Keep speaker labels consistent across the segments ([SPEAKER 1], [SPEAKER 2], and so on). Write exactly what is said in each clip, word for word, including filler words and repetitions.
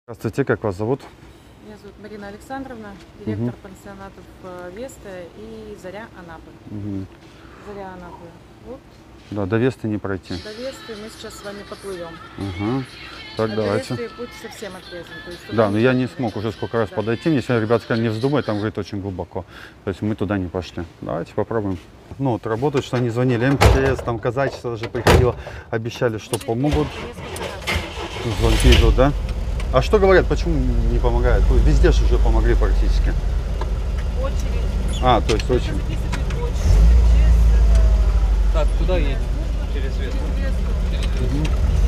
[SPEAKER 1] Здравствуйте, как вас зовут?
[SPEAKER 2] Меня зовут Марина Александровна, директор угу. пансионатов Веста и Заря Анапы.
[SPEAKER 1] Угу.
[SPEAKER 2] Заря Анапы. Вот.
[SPEAKER 1] Да, до Весты не пройти.
[SPEAKER 2] До Весты мы сейчас с вами поплывем.
[SPEAKER 1] Угу. Так,
[SPEAKER 2] а
[SPEAKER 1] давайте.
[SPEAKER 2] До Весты путь совсем отрезан. То есть
[SPEAKER 1] да, но я не смог уже сколько раз
[SPEAKER 2] да.
[SPEAKER 1] подойти. Мне сегодня ребята сказали, не вздумай, там, говорит, очень глубоко. То есть мы туда не пошли. Давайте попробуем. Ну, вот работают, что они звонили, эм че эс, там казачество даже приходило, обещали, что помогут. Звонки идут, да? А что говорят, почему не помогают? Везде же уже помогли практически.
[SPEAKER 2] Очередь.
[SPEAKER 1] А, то есть очень.
[SPEAKER 3] Так, куда едем? Через Весту.
[SPEAKER 1] Угу.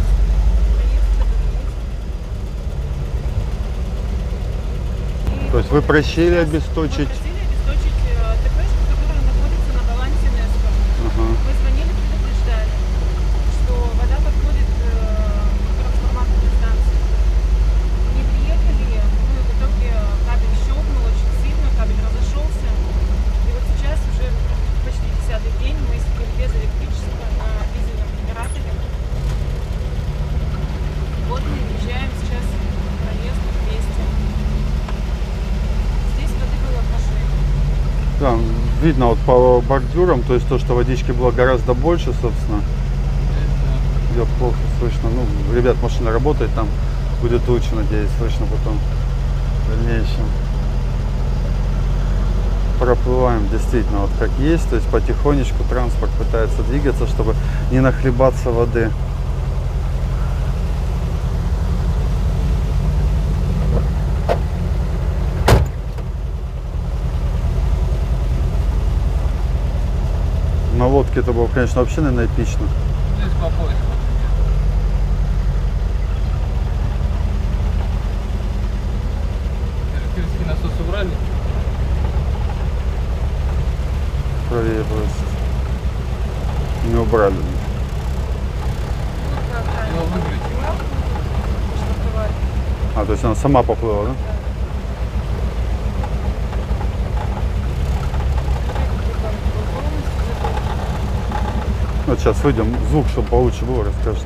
[SPEAKER 1] То есть вы просили обесточить?
[SPEAKER 2] Мы просили обесточить ТПшку, которая находится на балансе НЭСКО.
[SPEAKER 1] Ага.
[SPEAKER 2] Мы звонили, предупреждали, что вода подходит к трансформаторной станции. Не приехали, ну и в итоге кабель щелкнул очень сильно, кабель разошелся. И вот сейчас уже почти десятый день мы сидим без электричества на дизельном генераторе. Вот мы въезжаем сейчас в проезд вместе. Здесь воды было в машине.
[SPEAKER 1] Да, видно вот по бордюрам, то есть то, что водички было гораздо больше, собственно. Я плохо слышно. Ну, ребят, машина работает, там будет лучше, надеюсь, слышно потом в дальнейшем. Проплываем действительно вот как есть, то есть потихонечку транспорт пытается двигаться, чтобы не нахлебаться воды. На лодке это было, конечно, вообще, наверное, эпично.
[SPEAKER 3] Здесь по поясу. Электрический насос убрали?
[SPEAKER 1] Правее просто. Не убрали.
[SPEAKER 3] Его выключили.
[SPEAKER 1] А, то есть она сама поплыла, да? Вот сейчас выйдем, звук, чтобы получше было, расскажет.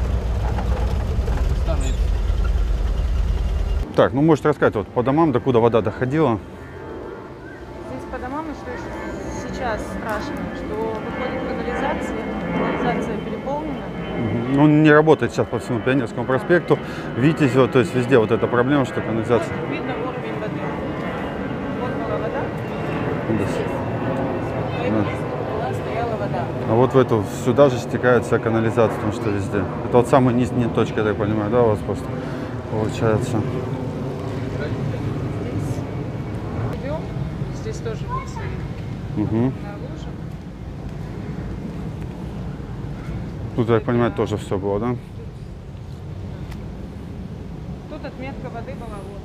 [SPEAKER 1] Так, ну можете рассказать, вот по домам, докуда вода доходила?
[SPEAKER 2] Здесь по домам, и что еще сейчас страшно, что выходит канализация, канализация переполнена.
[SPEAKER 1] Угу. Ну, не работает сейчас по всему Пионерскому проспекту, Витязева, то есть везде вот эта проблема, что канализация.
[SPEAKER 2] Вот видно уровень воды. Вот была вода.
[SPEAKER 1] Да.
[SPEAKER 2] Здесь. В этой месте была, стояла вода.
[SPEAKER 1] А вот в эту сюда же стекает вся канализация, потому что везде. Это вот самая нижняя точка, я так понимаю, да, у вас просто получается.
[SPEAKER 2] Идем. Здесь тоже будет свои
[SPEAKER 1] Угу.
[SPEAKER 2] на луже.
[SPEAKER 1] Тут, я так понимаю, тоже все было, да?
[SPEAKER 2] Тут отметка воды была вот.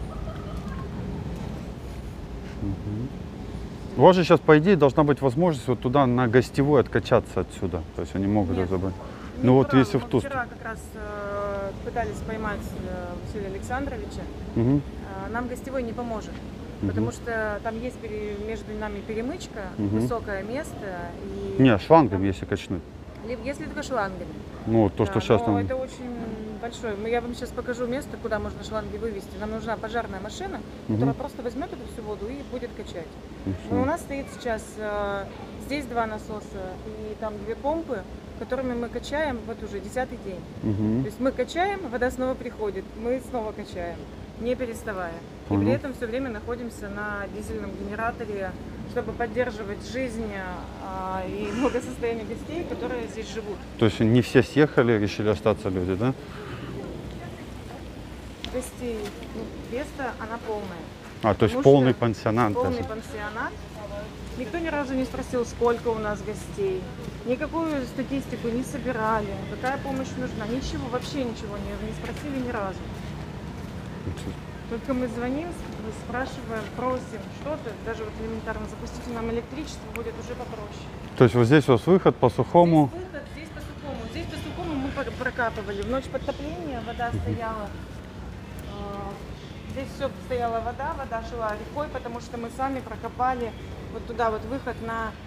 [SPEAKER 1] У вас же сейчас, по идее, должна быть возможность вот туда на гостевой откачаться отсюда. То есть они могут
[SPEAKER 2] Нет,
[SPEAKER 1] забыть.
[SPEAKER 2] не
[SPEAKER 1] Ну вот
[SPEAKER 2] правда.
[SPEAKER 1] если в ту
[SPEAKER 2] Вчера как раз э, пытались поймать э, Василия Александровича.
[SPEAKER 1] Угу.
[SPEAKER 2] Э, нам гостевой не поможет.
[SPEAKER 1] Угу.
[SPEAKER 2] Потому что там есть пере, между нами перемычка,
[SPEAKER 1] Угу.
[SPEAKER 2] высокое место. И
[SPEAKER 1] Не, шлангом, если качнуть.
[SPEAKER 2] либо, если только шлангами.
[SPEAKER 1] Ну, вот то,
[SPEAKER 2] Да,
[SPEAKER 1] что сейчас
[SPEAKER 2] но
[SPEAKER 1] там...
[SPEAKER 2] это очень большое. Я вам сейчас покажу место, куда можно шланги вывести. Нам нужна пожарная машина,
[SPEAKER 1] Угу.
[SPEAKER 2] которая просто возьмет эту всю воду и будет качать.
[SPEAKER 1] И
[SPEAKER 2] Но у
[SPEAKER 1] всё.
[SPEAKER 2] нас стоит сейчас э, здесь два насоса и там две помпы, которыми мы качаем вот уже десятый день.
[SPEAKER 1] Угу.
[SPEAKER 2] То есть мы качаем, вода снова приходит, мы снова качаем, не переставая.
[SPEAKER 1] Понял.
[SPEAKER 2] И при этом все время находимся на дизельном генераторе, чтобы поддерживать жизнь а, и благосостояние гостей, которые здесь живут.
[SPEAKER 1] То есть не все съехали, решили остаться люди, да?
[SPEAKER 2] Гостей, ну, Веста, она полная.
[SPEAKER 1] А, то есть
[SPEAKER 2] Потому
[SPEAKER 1] полный
[SPEAKER 2] что
[SPEAKER 1] пансионат
[SPEAKER 2] Полный
[SPEAKER 1] даже.
[SPEAKER 2] пансионат. Никто ни разу не спросил, сколько у нас гостей. Никакую статистику не собирали. Какая помощь нужна. Ничего, вообще ничего не, не спросили ни разу. Только мы звоним, спрашиваем, просим что-то. Даже вот элементарно запустите нам электричество, будет уже попроще.
[SPEAKER 1] То есть вот здесь у вас выход по сухому.
[SPEAKER 2] Здесь выход, здесь по сухому. Здесь по сухому мы прокапывали. В ночь подтопления вода стояла. Здесь все стояла вода, вода шла рекой, потому что мы сами прокопали вот туда вот выход на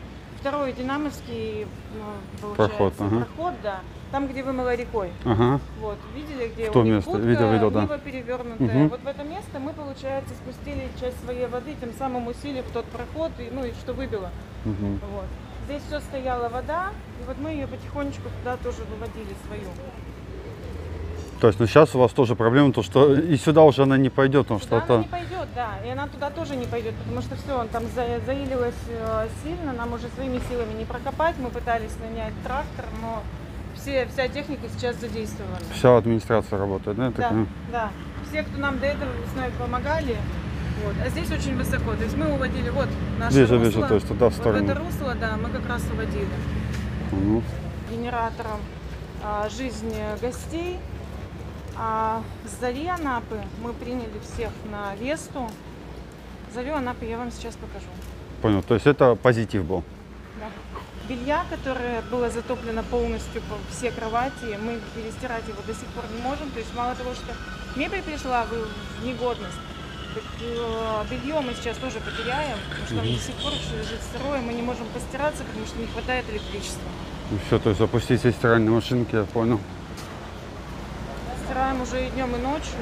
[SPEAKER 2] второй Динамовский, ну, получается,
[SPEAKER 1] Проход, ага.
[SPEAKER 2] проход, да. Там, где вымыло рекой.
[SPEAKER 1] Ага.
[SPEAKER 2] Вот, видели, где
[SPEAKER 1] В
[SPEAKER 2] у
[SPEAKER 1] то
[SPEAKER 2] них
[SPEAKER 1] место,
[SPEAKER 2] будка,
[SPEAKER 1] видел, видел, да.
[SPEAKER 2] Нива перевернутая.
[SPEAKER 1] Мгм.
[SPEAKER 2] Вот в это место мы, получается, спустили часть своей воды, тем самым усилив тот проход, и, ну и что выбило.
[SPEAKER 1] Мгм.
[SPEAKER 2] Вот. Здесь все стояла вода, и вот мы ее потихонечку туда тоже выводили свою.
[SPEAKER 1] То есть, ну сейчас у вас тоже проблема, то что и сюда уже она не пойдет, потому что
[SPEAKER 2] Туда она
[SPEAKER 1] это...
[SPEAKER 2] не пойдет, да, и она туда тоже не пойдет, потому что все, он там за- заилилось э, сильно, нам уже своими силами не прокопать, мы пытались нанять трактор, но все, вся техника сейчас задействована.
[SPEAKER 1] Вся администрация работает, да? я так
[SPEAKER 2] Да,
[SPEAKER 1] понимаю?
[SPEAKER 2] да. Все, кто нам до этого весной помогали, вот. А здесь очень высоко. То есть мы уводили вот наше
[SPEAKER 1] Вижу,
[SPEAKER 2] русло.
[SPEAKER 1] вижу, то есть туда в сторону.
[SPEAKER 2] Вот это русло, да, мы как раз уводили
[SPEAKER 1] Ну,
[SPEAKER 2] генератором а, жизни гостей. А с Зари Анапы мы приняли всех на Весту. Зарю Анапы я вам сейчас покажу.
[SPEAKER 1] понял. То есть это позитив был.
[SPEAKER 2] Да. Белья, которое было затоплено полностью по все кровати, мы перестирать его до сих пор не можем. То есть мало того, что мебель пришла в в негодность, так, э, белье мы сейчас тоже потеряем, потому что оно до сих пор еще лежит сырое, мы не можем постираться, потому что не хватает электричества.
[SPEAKER 1] И все, то есть запустить все стиральные машинки, я понял.
[SPEAKER 2] Стираем уже и днем, и ночью.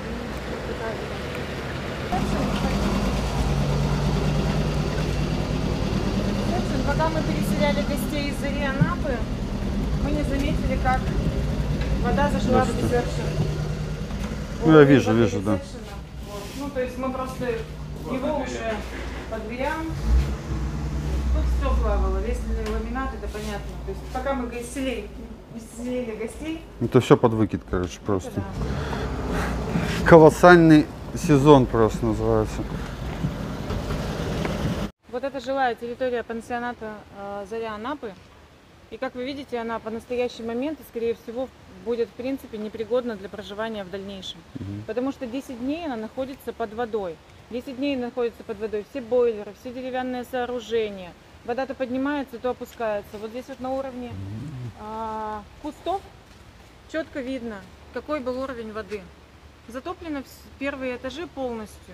[SPEAKER 2] Когда мы переселяли гостей из Зари Анапы, мы не заметили, как вода зашла в
[SPEAKER 1] Здравствуйте.
[SPEAKER 2] ресепшн.
[SPEAKER 1] Ну, я
[SPEAKER 2] Уровень
[SPEAKER 1] вижу,
[SPEAKER 2] воды
[SPEAKER 1] вижу, да.
[SPEAKER 2] ресепшена. Вот. Ну, то есть мы просто его уже по дверям. Тут все плавало, весь ламинат, это понятно. То есть пока мы селили, селили гостей,
[SPEAKER 1] Это все под выкид, короче, просто.
[SPEAKER 2] да.
[SPEAKER 1] Колоссальный сезон просто называется.
[SPEAKER 2] Вот это жилая территория пансионата э, Заря Анапы. И как вы видите, она по настоящий момент, и, скорее всего, будет в принципе непригодна для проживания в дальнейшем.
[SPEAKER 1] Мгм.
[SPEAKER 2] Потому что десять дней она находится под водой. десять дней находится под водой все бойлеры, все деревянные сооружения. Вода то поднимается, то опускается. Вот здесь вот на уровне а, кустов четко видно, какой был уровень воды. Затоплены вс- первые этажи полностью.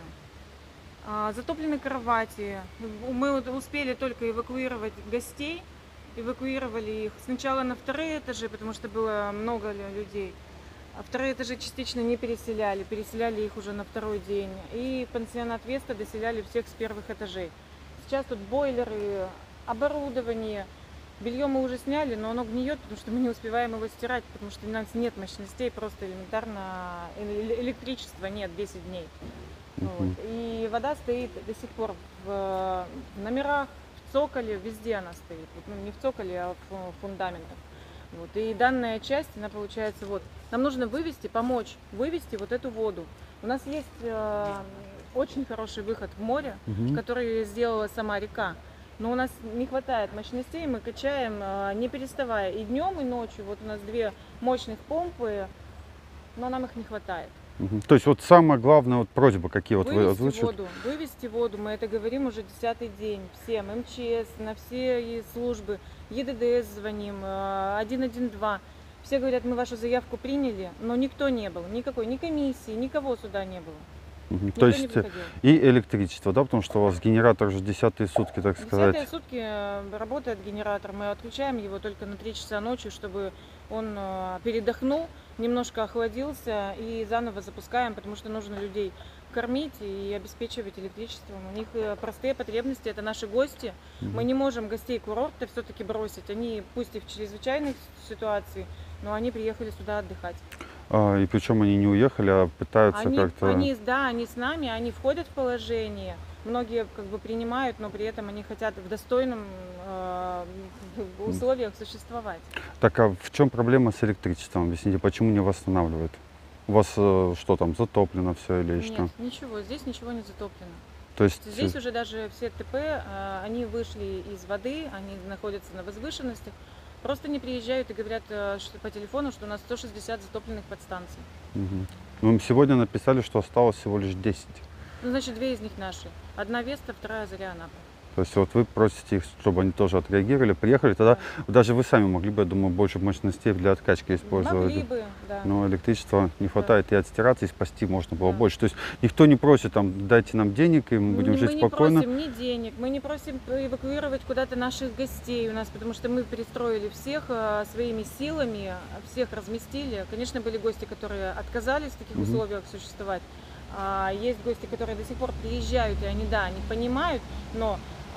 [SPEAKER 2] А, затоплены кровати. Мы вот успели только эвакуировать гостей. Эвакуировали их сначала на вторые этажи, потому что было много лю- людей. А вторые этажи частично не переселяли. Переселяли их уже на второй день. И пансионат Веста доселяли всех с первых этажей. Сейчас тут бойлеры, оборудование. Белье мы уже сняли, но оно гниет, потому что мы не успеваем его стирать, потому что у нас нет мощностей, просто элементарно э- электричества нет десять дней. Вот.
[SPEAKER 1] Мгм.
[SPEAKER 2] И вода стоит до сих пор в, в номерах, в цоколе, везде она стоит. Вот, ну, не в цоколе, а в фу- фундаментах. Вот. И данная часть, она получается, вот, нам нужно вывести, помочь вывести вот эту воду. У нас есть э, очень хороший выход в море,
[SPEAKER 1] Мгм.
[SPEAKER 2] который сделала сама река. Но у нас не хватает мощностей, мы качаем, э, не переставая, и днем, и ночью. Вот у нас две мощных помпы, но нам их не хватает.
[SPEAKER 1] Мгм. То есть вот самое главное, вот просьба, какие вот вы
[SPEAKER 2] Вывести
[SPEAKER 1] озвучили.
[SPEAKER 2] воду, вывести воду, мы это говорим уже десятый день всем, эм че эс, на все и службы, е дэ дэ эс звоним, э, один один два. Все говорят, мы вашу заявку приняли, но никто не был, никакой, ни комиссии, никого сюда не было.
[SPEAKER 1] Мгм.
[SPEAKER 2] Никто
[SPEAKER 1] То
[SPEAKER 2] не
[SPEAKER 1] есть
[SPEAKER 2] выходил.
[SPEAKER 1] и электричество, да, потому что у вас генератор уже десятые сутки, так
[SPEAKER 2] Десятые
[SPEAKER 1] сказать.
[SPEAKER 2] сутки э, работает генератор, мы отключаем его только на три часа ночи, чтобы он э, передохнул, немножко охладился и заново запускаем, потому что нужно людей кормить и обеспечивать электричеством. У них э, простые потребности, это наши гости. Мы не можем гостей курорта все-таки бросить, они пусть и в чрезвычайных ситуациях, но они приехали сюда отдыхать.
[SPEAKER 1] А, и причем они не уехали, а пытаются
[SPEAKER 2] Они,
[SPEAKER 1] как-то...
[SPEAKER 2] они, да, они с нами, они входят в положение. Многие как бы принимают, но при этом они хотят в достойном э, условиях существовать.
[SPEAKER 1] Так, а в чем проблема с электричеством? Объясните, почему не восстанавливают? У вас э, что там, затоплено все или что?
[SPEAKER 2] Нет, ничего, здесь ничего не затоплено.
[SPEAKER 1] То есть
[SPEAKER 2] Здесь уже даже все тэ пэ, э, они вышли из воды, они находятся на возвышенностях. Просто не приезжают и говорят э, что, по телефону, что у нас сто шестьдесят затопленных подстанций.
[SPEAKER 1] Мгм. Ну, сегодня написали, что осталось всего лишь десять.
[SPEAKER 2] Ну, значит, две из них наши. Одна Веста, вторая Заря Анапа.
[SPEAKER 1] То есть вот вы просите их, чтобы они тоже отреагировали, приехали, тогда даже вы сами могли бы, я думаю, больше мощностей для откачки использовать.
[SPEAKER 2] Могли бы, да.
[SPEAKER 1] Но электричества не хватает, и отстираться, и спасти можно было
[SPEAKER 2] Да.
[SPEAKER 1] больше. То есть никто не просит, там, дайте нам денег, и мы будем
[SPEAKER 2] мы
[SPEAKER 1] жить
[SPEAKER 2] не
[SPEAKER 1] спокойно.
[SPEAKER 2] просим ни денег, мы не просим эвакуировать куда-то наших гостей у нас, потому что мы перестроили всех э, своими силами, всех разместили. Конечно, были гости, которые отказались в таких
[SPEAKER 1] Мгм.
[SPEAKER 2] условиях существовать. А есть гости, которые до сих пор приезжают, и они, да, они понимают, но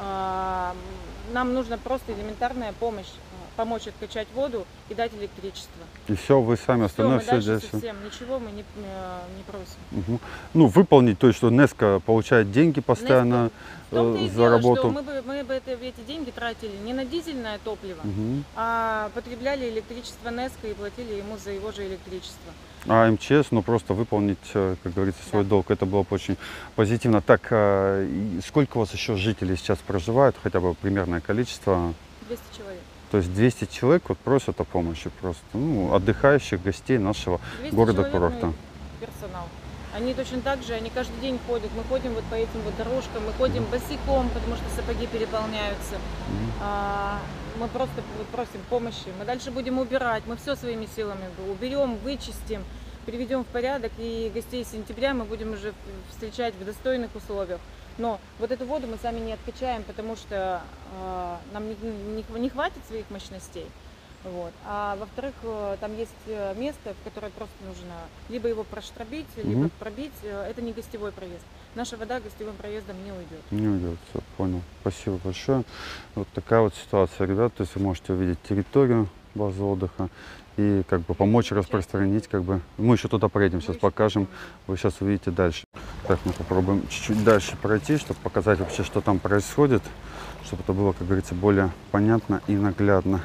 [SPEAKER 2] а, нам нужна просто элементарная помощь, а, помочь откачать воду и дать электричество.
[SPEAKER 1] И все, вы сами
[SPEAKER 2] Всё,
[SPEAKER 1] остальное
[SPEAKER 2] мы
[SPEAKER 1] все
[SPEAKER 2] дальше
[SPEAKER 1] здесь.
[SPEAKER 2] совсем ничего мы не, э, не просим.
[SPEAKER 1] Мгм. Ну, выполнить, то есть, что Неска получает деньги постоянно
[SPEAKER 2] В том-то и
[SPEAKER 1] э, за
[SPEAKER 2] дело,
[SPEAKER 1] работу.
[SPEAKER 2] что мы бы, мы бы это, эти деньги тратили не на дизельное топливо,
[SPEAKER 1] Мгм.
[SPEAKER 2] а потребляли электричество Неска и платили ему за его же электричество.
[SPEAKER 1] А МЧС, ну, просто выполнить, э, как говорится, свой
[SPEAKER 2] Да.
[SPEAKER 1] долг. Это было бы очень позитивно. Так, э, и сколько у вас еще жителей сейчас проживают? Хотя бы примерное количество?
[SPEAKER 2] двести человек.
[SPEAKER 1] То есть двести человек вот просят о помощи просто. Ну, отдыхающих гостей нашего
[SPEAKER 2] двести
[SPEAKER 1] города
[SPEAKER 2] человек,
[SPEAKER 1] курорта.
[SPEAKER 2] ну, и персонал. Они точно так же, они каждый день ходят. Мы ходим вот по этим вот дорожкам, мы ходим босиком, потому что сапоги переполняются.
[SPEAKER 1] Мгм.
[SPEAKER 2] А, мы просто вот просим помощи. Мы дальше будем убирать, мы все своими силами уберем, вычистим, приведем в порядок. И гостей сентября мы будем уже встречать в достойных условиях. Но вот эту воду мы сами не откачаем, потому что э, нам не, не, не хватит своих мощностей. Вот. А во-вторых, э, там есть э, место, в которое просто нужно либо его проштробить, либо
[SPEAKER 1] Мгм.
[SPEAKER 2] пробить. Э, Это не гостевой проезд. Наша вода гостевым проездом не уйдет.
[SPEAKER 1] Не уйдет, все, понял. Спасибо большое. Вот такая вот ситуация, ребят. То есть вы можете увидеть территорию базы отдыха и как бы помочь распространить, как бы. Мы еще туда проедем, сейчас
[SPEAKER 2] Мы еще
[SPEAKER 1] покажем.
[SPEAKER 2] пойдем.
[SPEAKER 1] Вы сейчас увидите дальше. Так, мы попробуем чуть-чуть дальше пройти, чтобы показать вообще, что там происходит, чтобы это было, как говорится, более понятно и наглядно.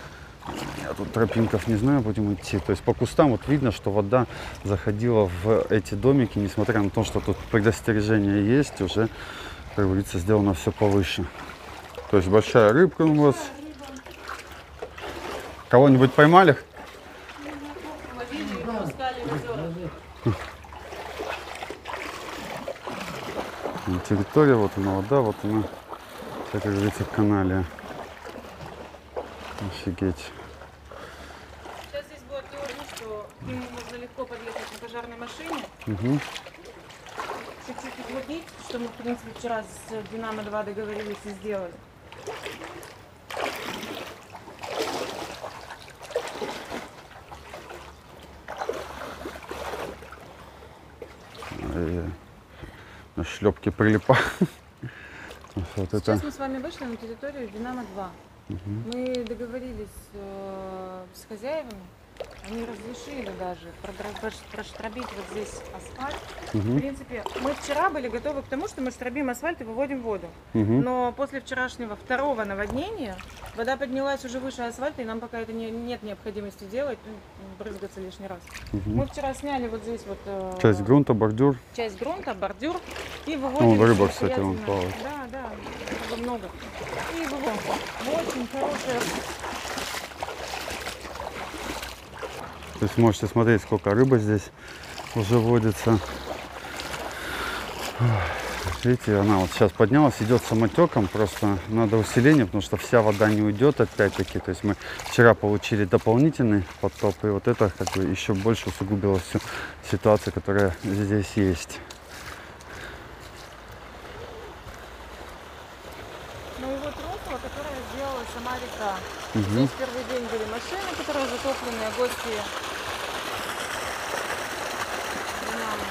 [SPEAKER 1] Я тут тропинков не знаю, будем идти. То есть по кустам вот видно, что вода заходила в эти домики, несмотря на то, что тут предостережение есть, уже, как говорится, сделано все повыше. То есть большая рыбка у вас. Кого-нибудь поймали?
[SPEAKER 2] Ловили и выпускали в озера.
[SPEAKER 1] Территория, вот она вода, вот она, вся, как говорится, каналия. Офигеть.
[SPEAKER 2] Сейчас здесь будет теория, что к нему можно легко подъехать на пожарной машине,
[SPEAKER 1] Угу.
[SPEAKER 2] чуть-чуть углубить, что мы, в принципе, вчера с Динамо два договорились и сделали.
[SPEAKER 1] На шлепки прилипа. Вот это.
[SPEAKER 2] Сейчас мы с вами вышли на территорию Динамо два. Мы договорились э, с хозяевами, они разрешили даже продра- прош- проштробить вот здесь асфальт. В
[SPEAKER 1] Угу.
[SPEAKER 2] принципе, мы вчера были готовы к тому, что мы штробим асфальт и выводим воду.
[SPEAKER 1] Угу.
[SPEAKER 2] Но после вчерашнего второго наводнения вода поднялась уже выше асфальта, и нам пока это не, нет необходимости делать, ну, брызгаться лишний раз. Мы вчера сняли вот здесь вот э,
[SPEAKER 1] Часть грунта, бордюр.
[SPEAKER 2] часть грунта, бордюр и выводим.
[SPEAKER 1] Вон рыба,
[SPEAKER 2] всё
[SPEAKER 1] кстати, вон
[SPEAKER 2] самостоятельно.
[SPEAKER 1] плавает.
[SPEAKER 2] Да, да, рыбы много. И выводим. Очень хорошая.
[SPEAKER 1] То есть можете смотреть, сколько рыбы здесь уже водится. Видите, она вот сейчас поднялась, идет самотеком, просто надо усиление, потому что вся вода не уйдет опять-таки. То есть мы вчера получили дополнительный потоп, и вот это как бы еще больше усугубило всю ситуацию, которая здесь есть.
[SPEAKER 2] Ну и вот русло, которое сделала сама река.
[SPEAKER 1] Мгм.
[SPEAKER 2] Здесь первый день были машины, которые затоплены, а гости. Динамо.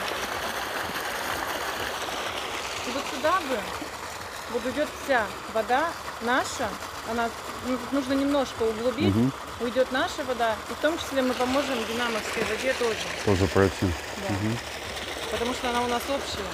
[SPEAKER 2] И вот сюда бы вот идет вся вода наша, она ну, тут нужно немножко углубить,
[SPEAKER 1] Мгм.
[SPEAKER 2] уйдет наша вода, и в том числе мы поможем динамовской воде тоже,
[SPEAKER 1] Тоже пройти.
[SPEAKER 2] да.
[SPEAKER 1] Мгм.
[SPEAKER 2] Потому что она у нас общая.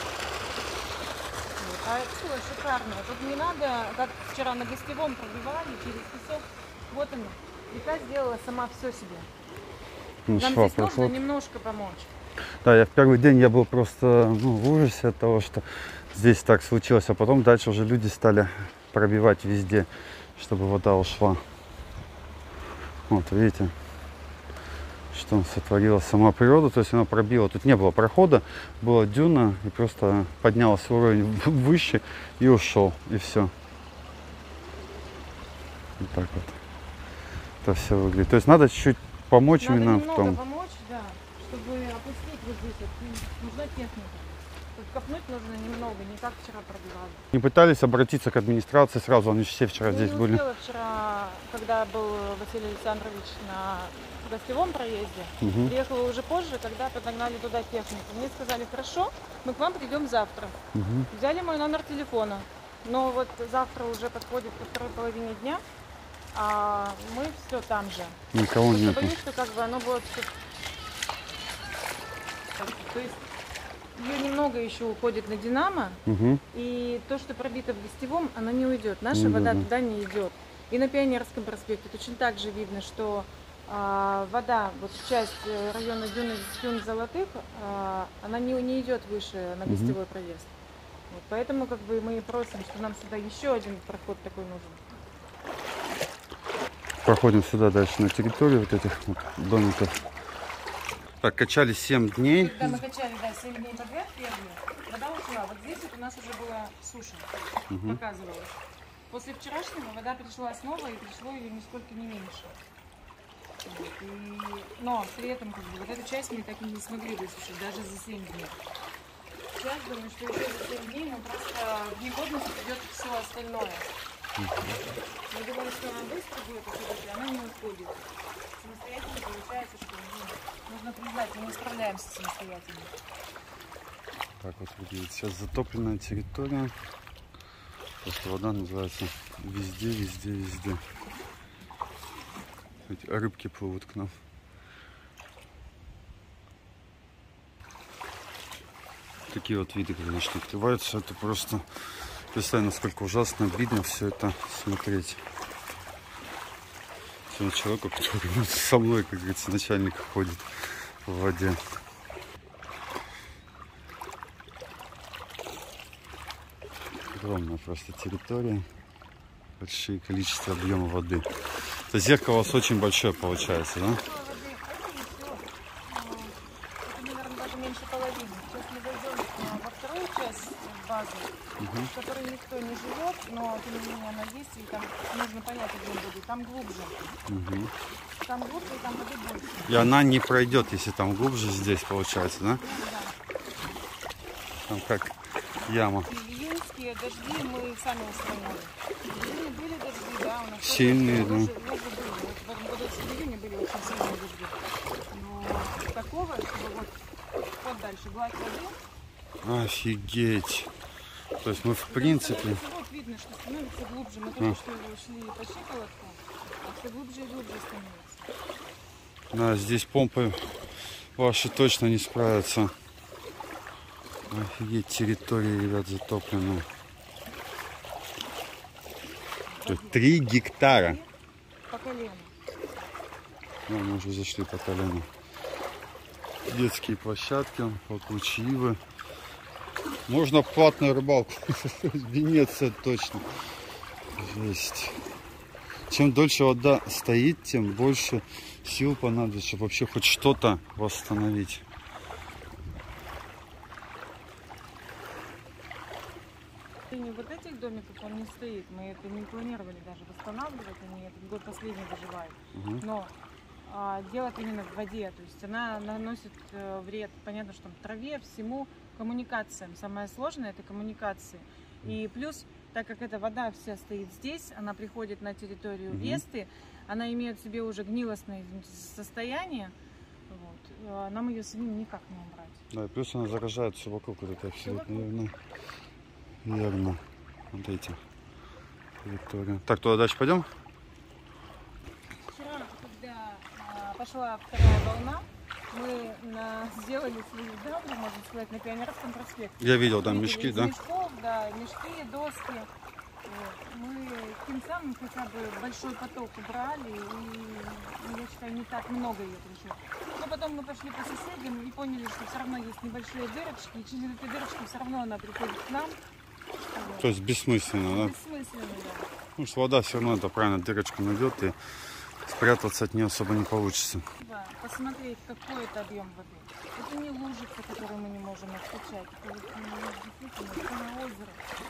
[SPEAKER 2] Вот. А это шикарно. Тут не надо, как вчера на гостевом пробивали через песок. Вот она. Река сделала сама все себе. Нам
[SPEAKER 1] Нашла
[SPEAKER 2] здесь нужно
[SPEAKER 1] проход.
[SPEAKER 2] немножко помочь.
[SPEAKER 1] Да, я в первый день я был просто ну, в ужасе от того, что здесь так случилось, а потом дальше уже люди стали пробивать везде, чтобы вода ушла. Вот, видите, что сотворила сама природа. То есть она пробила, тут не было прохода, была дюна, и просто поднялся уровень выше и ушел, и все. Вот так вот это все выглядит. То есть надо чуть-чуть помочь
[SPEAKER 2] Надо
[SPEAKER 1] именно в
[SPEAKER 2] немного
[SPEAKER 1] том.
[SPEAKER 2] помочь, да, чтобы опустить вот здесь. Вот, нужна техника. Тут копнуть нужно немного, не как вчера пробивали.
[SPEAKER 1] Не пытались обратиться к администрации сразу, они же все вчера
[SPEAKER 2] Я
[SPEAKER 1] здесь
[SPEAKER 2] не
[SPEAKER 1] были.
[SPEAKER 2] успела вчера, когда был Василий Александрович на гостевом проезде.
[SPEAKER 1] Мгм.
[SPEAKER 2] Приехала уже позже, когда подогнали туда технику. Мне сказали, хорошо, мы к вам придем завтра.
[SPEAKER 1] Мгм.
[SPEAKER 2] Взяли мой номер телефона. Но вот завтра уже подходит ко второй половине дня, а мы все там же.
[SPEAKER 1] Никого
[SPEAKER 2] Просто
[SPEAKER 1] нет.
[SPEAKER 2] боюсь, что как бы оно будет... всё- То есть ее немного еще уходит на Динамо,
[SPEAKER 1] Угу.
[SPEAKER 2] и то, что пробито в гостевом, оно не уйдет. Наша
[SPEAKER 1] Ну да,
[SPEAKER 2] вода
[SPEAKER 1] да.
[SPEAKER 2] туда не идет. И на Пионерском проспекте точно так же видно, что а, вода, вот часть э, района Дюны, Дюн Золотых, а, она не, не идет выше на
[SPEAKER 1] Мгм.
[SPEAKER 2] гостевой проезд. Вот, поэтому как бы мы и просим, что нам сюда еще один проход такой нужен.
[SPEAKER 1] Проходим сюда дальше на территорию вот этих вот домиков. Так, качали семь дней.
[SPEAKER 2] Когда мы качали, да, семь дней подряд первые, вода ушла. Вот здесь вот у нас уже была суша,
[SPEAKER 1] Мгм.
[SPEAKER 2] показывалось. После вчерашнего вода пришла снова, и пришло ее нисколько не меньше. Вот, и... Но при этом как бы, вот эту часть мы так и не смогли высушить, даже за семь дней. Сейчас думаю, что еще за семь дней мы просто в негодность придет все остальное. Мы думали, что она быстро будет уходить, а она не уходит. Самостоятельно получается, что ну, нужно признать, мы не справляемся самостоятельно.
[SPEAKER 1] Так вот выглядит сейчас затопленная территория. Просто вода называется везде, везде, везде. Эти рыбки плывут к нам. Такие вот виды, конечно, открываются. Это просто, представь, насколько ужасно обидно все это смотреть. Сегодня человеку, который вот со мной, как говорится, начальник ходит в воде. Огромная просто территория, большое количество объема воды. Это зеркало у вас очень большое получается, да?
[SPEAKER 2] Воды это и все. Это, наверное, даже меньше половины. Сейчас мы зайдем а, во вторую часть базы, в которой никто не живет, но тем не менее она есть, и там нужно понять, где он будет. Там глубже.
[SPEAKER 1] Угу.
[SPEAKER 2] Там глубже, и там воды больше.
[SPEAKER 1] И она не пройдет, если там глубже здесь получается, да?
[SPEAKER 2] Да.
[SPEAKER 1] Там как яма.
[SPEAKER 2] И июньские дожди мы сами устраняли. В июне были дожди, да, у нас
[SPEAKER 1] Сильные,
[SPEAKER 2] тоже,
[SPEAKER 1] да.
[SPEAKER 2] тоже были. Вот в этом году в июне были очень сильные дожди. Но такого, чтобы вот, вот дальше гладь воды.
[SPEAKER 1] Офигеть. То есть мы в принципе...
[SPEAKER 2] Вот видно, что становится глубже. Мы только что ушли по щиколотку, а все глубже и глубже становится.
[SPEAKER 1] Да, здесь помпы ваши точно не справятся. Офигеть, территория, ребят, затоплена. Три гектара.
[SPEAKER 2] По колено.
[SPEAKER 1] Ну, мы уже зашли по колено. Детские площадки, вокруг Ивы. Можно платную рыбалку. Венеция точно. Жесть. Чем дольше вода стоит, тем больше сил понадобится, чтобы вообще хоть что-то восстановить.
[SPEAKER 2] Вот этих домиков он не стоит. Мы это не планировали даже восстанавливать. Они этот год последний доживают.
[SPEAKER 1] Угу.
[SPEAKER 2] Но а, дело именно в воде. То есть она наносит э, вред, понятно, что там траве, всему, коммуникациям. Самое сложное это коммуникации. И плюс, так как эта вода вся стоит здесь, она приходит на территорию
[SPEAKER 1] Мгм.
[SPEAKER 2] Весты, она имеет в себе уже гнилостное состояние. Вот. А нам ее самим никак не убрать.
[SPEAKER 1] Да, и плюс она заражает все вокруг. Это абсолютно верно. Верно. Вот эти территории. Так, туда дальше пойдем?
[SPEAKER 2] Вчера, когда а, пошла вторая волна, мы на, сделали свои давно, можно сказать, на Пионерском проспекте.
[SPEAKER 1] Я видел там
[SPEAKER 2] Видели
[SPEAKER 1] мешки,
[SPEAKER 2] из
[SPEAKER 1] да?
[SPEAKER 2] мешков, да, мешки, доски. Вот. Мы тем самым хотя бы большой поток убрали, и, я считаю, не так много ее пришло. Но потом мы пошли по соседям и поняли, что все равно есть небольшие дырочки, и через эти дырочки все равно она приходит к нам. Вот.
[SPEAKER 1] То есть бессмысленно, да?
[SPEAKER 2] Бессмысленно, да.
[SPEAKER 1] Потому что вода все равно, это правильно, дырочку найдет и спрятаться от нее особо не получится.
[SPEAKER 2] Да, посмотреть, какой это объем воды. Это не лужица, которую мы не можем откачать. Это вот, ну, действительно самое озеро.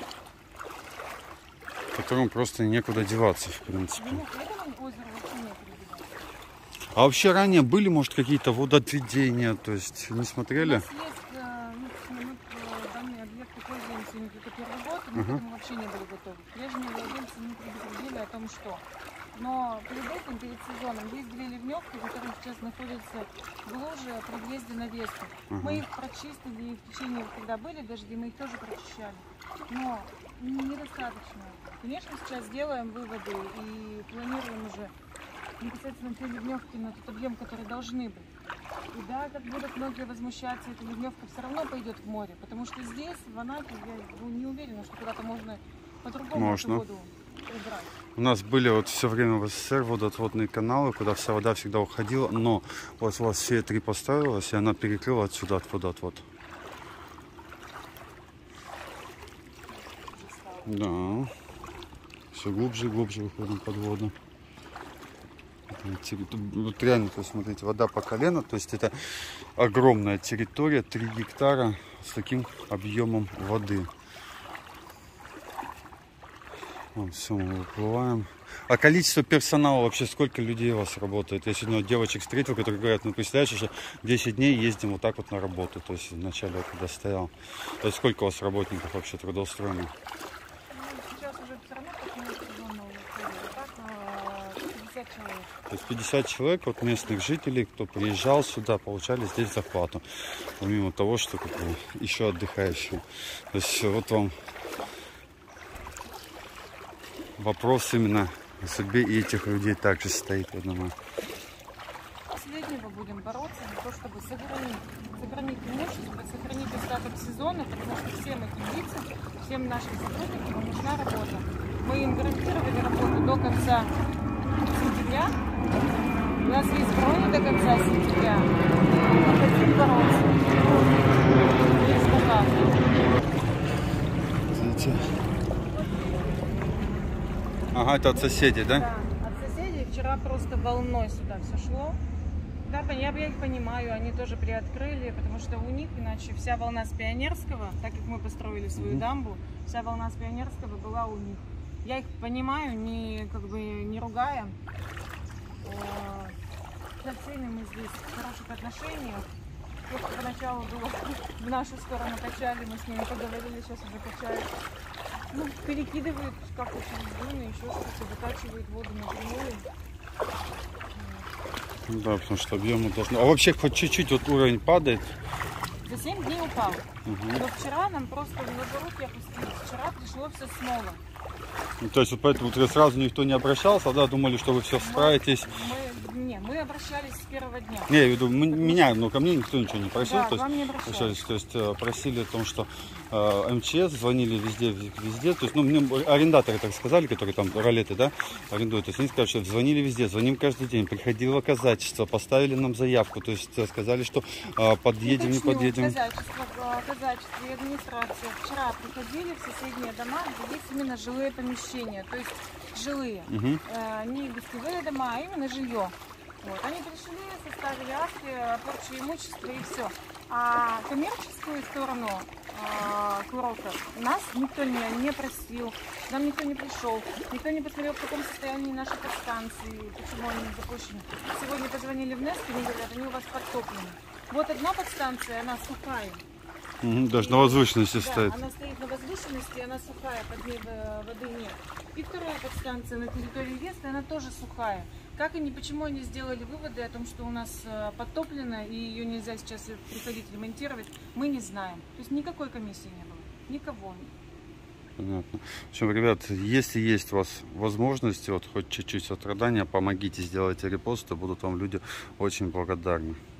[SPEAKER 1] Которому просто некуда деваться, в принципе.
[SPEAKER 2] Ему к этому озеру вообще некуда деваться.
[SPEAKER 1] А вообще ранее были, может, какие-то водоотведения, то есть не
[SPEAKER 2] У
[SPEAKER 1] смотрели?
[SPEAKER 2] нас есть, э, ну, мы э, данные объекты пользуемся ими только первый год, и мы
[SPEAKER 1] Ага.
[SPEAKER 2] к этому вообще не были готовы. Прежние владельцы не предупредили о том, что. Но перед этим, перед сезоном, есть две ливневки, которые сейчас находятся в луже при въезде на Весту.
[SPEAKER 1] Ага.
[SPEAKER 2] Мы их прочистили, и в течение, когда были дожди, мы их тоже прочищали. Но недостаточно. Конечно, сейчас делаем выводы и планируем уже непосредственно те ливневки на тот объем, который должны быть. И да, как будут многие возмущаться, эта ливневка все равно пойдет в море, потому что здесь, в Анапе, я ну, не уверена, что куда-то можно по-другому эту
[SPEAKER 1] Можно.
[SPEAKER 2] воду убрать.
[SPEAKER 1] У нас были вот все время в СССР водоотводные каналы, куда вся вода всегда уходила, но вот у вас все три поставилась, и она перекрыла отсюда от водоотвод. Да. Все глубже и глубже выходим под воду. Вот реально, то есть, смотрите, вода по колено, то есть это огромная территория, три гектара с таким объемом воды. Вот, все, мы выплываем. А количество персонала вообще, сколько людей у вас работает? Я сегодня вот девочек встретил, которые говорят, ну представляешь, уже десять дней ездим вот так вот на работу, то есть вначале вот когда стоял. То есть сколько у вас работников вообще трудоустроено?
[SPEAKER 2] Ну, сейчас уже все равно как сезонно уходит, а так э, пятьдесят человек.
[SPEAKER 1] То есть пятьдесят человек, вот местных жителей, кто приезжал сюда, получали здесь зарплату. Помимо того, что как бы, еще отдыхающие. То есть вот вам вопрос именно о судьбе и этих людей также стоит, я думаю.
[SPEAKER 2] Последнего будем бороться за то, чтобы сохранить, сохранить имущество, сохранить остаток сезона, потому что всем этим лицам, всем нашим сотрудникам нужна работа. Мы им гарантировали работу до конца сентября. У нас есть брони до конца сентября. Мы хотим бороться. Есть пока.
[SPEAKER 1] Смотрите. Ага, это от соседей, да?
[SPEAKER 2] Да, от соседей вчера просто волной сюда все шло. Да, я, я их понимаю, они тоже приоткрыли, потому что у них иначе вся волна с Пионерского, так как мы построили свою
[SPEAKER 1] Мгм.
[SPEAKER 2] дамбу, вся волна с Пионерского была у них. Я их понимаю, не, как бы, не ругая. Э, Со всеми мы здесь в хороших отношениях. Просто поначалу было в нашу сторону качали, мы с ними поговорили, сейчас уже качают. Ну, перекидывают как-то через дюны, еще что-то, выкачивают воду напрямую.
[SPEAKER 1] Да, потому что объемы должны... А вообще хоть чуть-чуть вот уровень падает.
[SPEAKER 2] За семь дней упал.
[SPEAKER 1] Угу.
[SPEAKER 2] Но вчера нам просто в руки опустились. Вчера пришло все снова.
[SPEAKER 1] Ну, то есть вот поэтому вот сразу никто не обращался, да, думали, что вы все справитесь.
[SPEAKER 2] Мы, не, мы обращались с первого дня.
[SPEAKER 1] Не, я веду, меня, но ко мне никто ничего не просил.
[SPEAKER 2] Да,
[SPEAKER 1] то,
[SPEAKER 2] к вам не
[SPEAKER 1] есть,
[SPEAKER 2] обращались.
[SPEAKER 1] то есть э, просили о том, что э, МЧС звонили везде, везде. То есть, ну, мне арендаторы так сказали, которые там ролеты, да, арендуют. То есть они сказали, что звонили везде, звоним каждый день, приходило казачество, поставили нам заявку, то есть э, сказали, что э, подъедем, не
[SPEAKER 2] Уточню,
[SPEAKER 1] подъедем.
[SPEAKER 2] Казачество, э, казачество и администрация вчера приходили в соседние дома, где есть именно жилые помещения, то есть жилые,
[SPEAKER 1] Угу.
[SPEAKER 2] э, не гостевые дома, а именно жилье. Вот. Они пришли, составили акты о порче имущества и все. А коммерческую сторону э, курорта нас никто не, не просил, нам никто не пришел, никто не посмотрел, в каком состоянии наши подстанции, почему они не запущены. Сегодня позвонили в НЭСК, они говорят, они у вас подтоплены. Вот одна подстанция, она сухая.
[SPEAKER 1] Угу, даже на возвышенности
[SPEAKER 2] Да,
[SPEAKER 1] стоит.
[SPEAKER 2] она стоит на возвышенности, она сухая, под ней э, воды нет. И вторая подстанция на территории Весты, она тоже сухая. Как они, почему они сделали выводы о том, что у нас э, подтоплено и ее нельзя сейчас приходить ремонтировать, мы не знаем. То есть никакой комиссии не было, никого.
[SPEAKER 1] Понятно. В общем, ребят, если есть у вас возможности, вот хоть чуть-чуть страдания, помогите, сделайте репосты, будут вам люди очень благодарны.